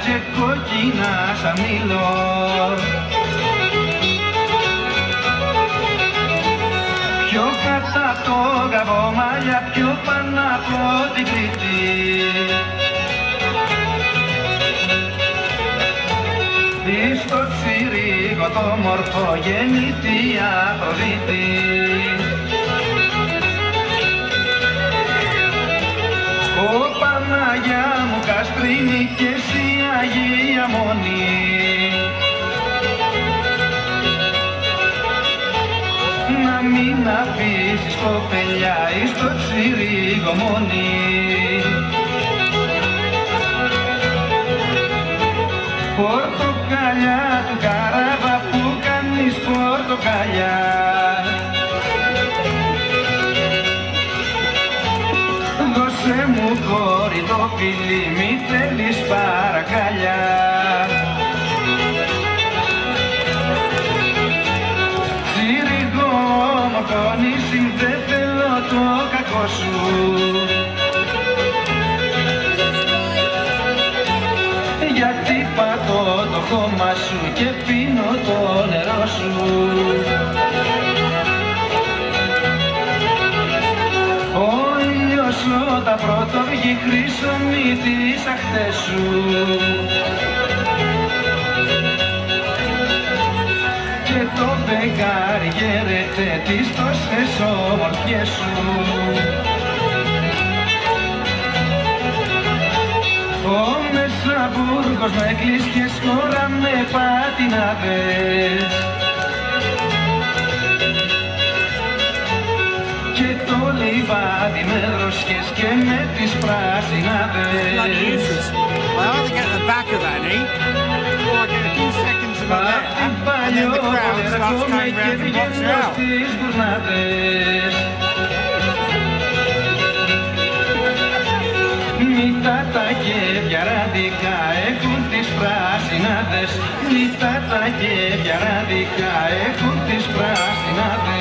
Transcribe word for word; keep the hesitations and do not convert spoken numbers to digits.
και κόκκινα σαν μήλο. Πιο κάτω απ' το καβομάλια, πιο πάνω από την Κρήτη. Στο Τσιρίκο το μορφό γεννήτη Αφροδίτη. Ω Παναγιά μου καστρίνη και εσύ Αγία Μονή, να μην αφήσεις κοπελιά εις το Τσιρίκο μόνη. Πορτοκαλιά του καράβα που κάνεις πορτοκαλιά, δώσε μου κόρη το φιλί, μη θέλεις παρακαλιά. Τσιρίκο μου το νησί, δεν θέλω το κακό σου. Γιατί πατώ το χώμα σου και πίνω το νερό σου. Ο ήλιος όταν πρώτο βγει χρυσομεί τις αχτές σου. Και το φεγγάρι γέρεται τις τόσες όμορφιές σου. Ο Μεσαβούργος με κλείσχες, χώρα με πατινάδες, και το λιβάδι με δροσιές και με τις πράσινάδες. I either get the back of Annie, or I get a few seconds of her there, and then the crowd starts coming round and knocks her out. Νύχτα τα γεύια ραντικά έχουν τις πράσινάδες, νύχτα τα γεύια ραντικά έχουν τις πράσινάδες.